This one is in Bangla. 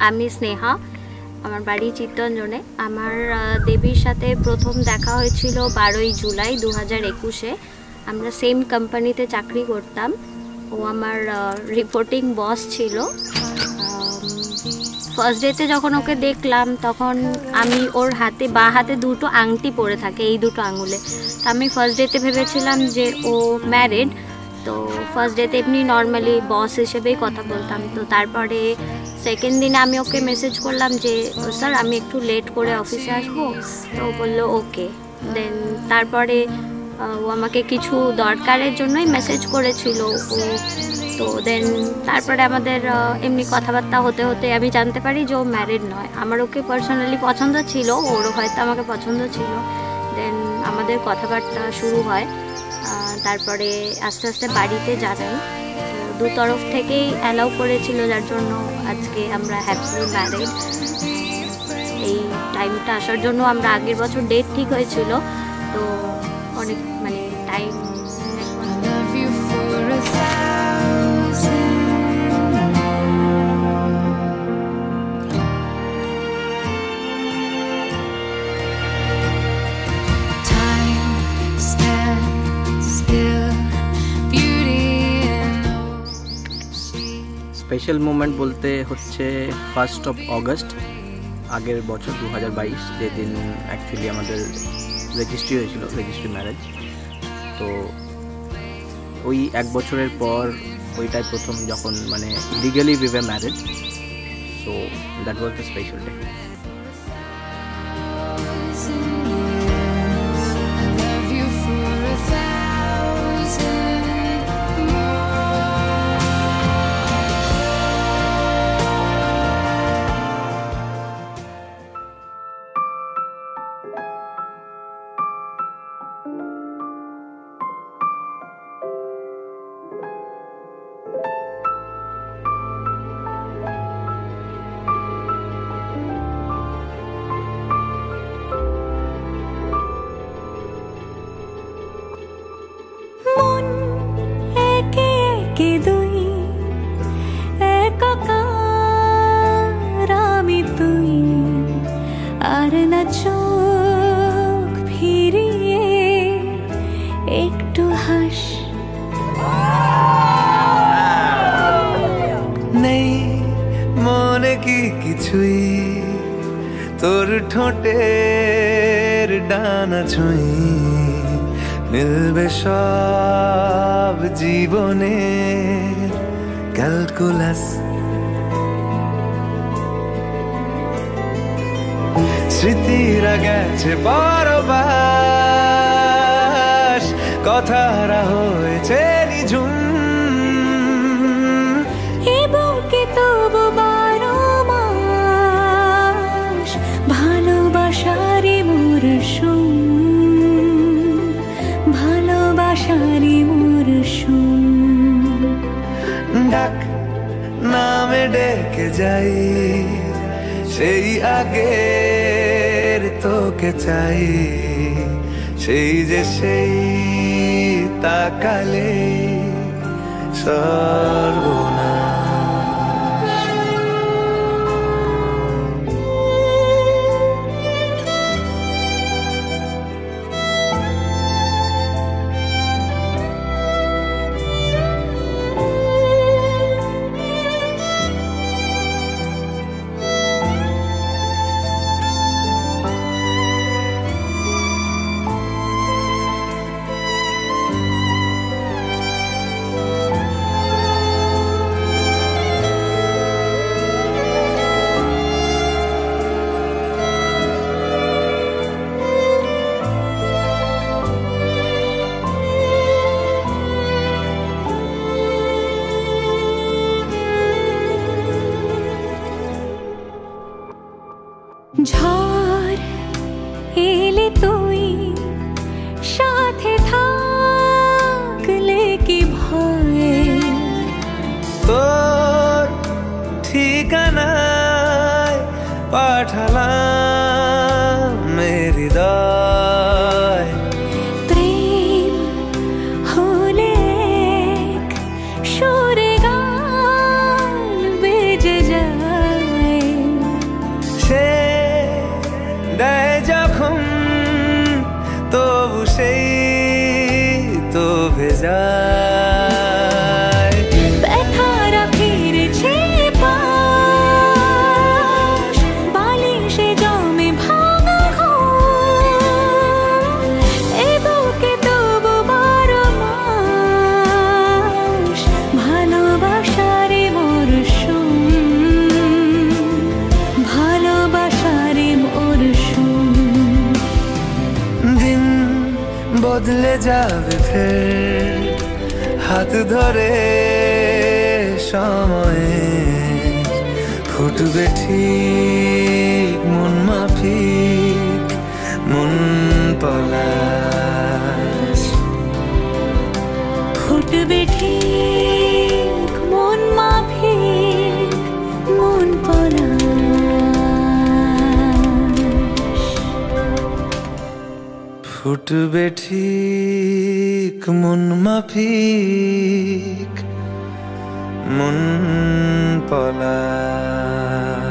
আমি স্নেহা, আমার বাড়ি চিত্তরঞ্জনে। আমার দেবীর সাথে প্রথম দেখা হয়েছিল 12ই জুলাই 2021-এ। আমরা সেম কোম্পানিতে চাকরি করতাম। ও আমার রিপোর্টিং বস ছিল। ফার্স্ট ডেতে যখন ওকে দেখলাম তখন আমি ওর হাতে বাঁ হাতে দুটো আংটি পরে থাকে, এই দুটো আঙুলে। তো আমি ফার্স্ট ডেতে ভেবেছিলাম যে ও ম্যারিড। তো ফার্স্ট ডেতে এমনি নর্মালি বস হিসেবেই কথা বলতাম। তো তারপরে সেকেন্ড দিনে আমি ওকে মেসেজ করলাম যে স্যার আমি একটু লেট করে অফিসে আসবো। তো ও বললো ওকে। দেন তারপরে ও আমাকে কিছু দরকারের জন্যই মেসেজ করেছিল ও। তো দেন তারপরে আমাদের এমনি কথাবার্তা হতে হতে আমি জানতে পারি যে ও ম্যারিড নয়। আমার ওকে পার্সোনালি পছন্দ ছিল, ওরও হয়তো আমাকে পছন্দ ছিল। দেন আমাদের কথাবার্তা শুরু হয়। তারপরে আস্তে আস্তে বাড়িতে জানাই। তো দু তরফ থেকেই অ্যালাউ করেছিল, যার জন্য আজকে আমরা হ্যাপিলি ম্যারিড। এই টাইমটা আসার জন্য আমরা আগের বছর ডেট ঠিক হয়েছিল। তো অনেক মানে টাইম স্পেশাল মোমেন্ট বলতে হচ্ছে 1 অগস্ট আগের বছর 2022, যেদিন অ্যাকচুয়ালি আমাদের রেজিস্ট্রি হয়েছিল, রেজিস্ট্রি ম্যারেজ। তো ওই 1 বছরের পর ওইটাই প্রথম যখন মানে legally we were married. So that was the special day. চোখ ফিরিয়ে একটু হাস, নেই মনে কি কিছুই, তোর ঠোঁটের ডানা ছুঁই, মিলবে সব জীবনের ক্যালকুলাস। স্মৃতিরা গেছে পরবাস, কথারা হয়েছে নিঝুম, এ বুকে তবু 12 মাস ভালোবাসারই মরশুম, ভালোবাসারই মরশুম। ডাক নামে ডেকে যাই, সেই আগের তোকে চাই, সেই যে সেই তাকালে সর্বনাশ। তো ভেজায়। ব্যথারা ফিরেছে পাশ, বালিশে জমে ভাঙা ঘুম, এ বুকে তবু বারো মাস ভালোবাসারে মরশুম, ভালোবাসারে মরশুম। দিন বদলে যাবে ফের, হাত ধরে সময়ে ফুটবে ঠিক মন মাফিক মন পলাশ। ফুটবে ঠিক মন মাফিক মন পলাশ। ফুটবে ঠিক মন মাফিক মন পলাশ।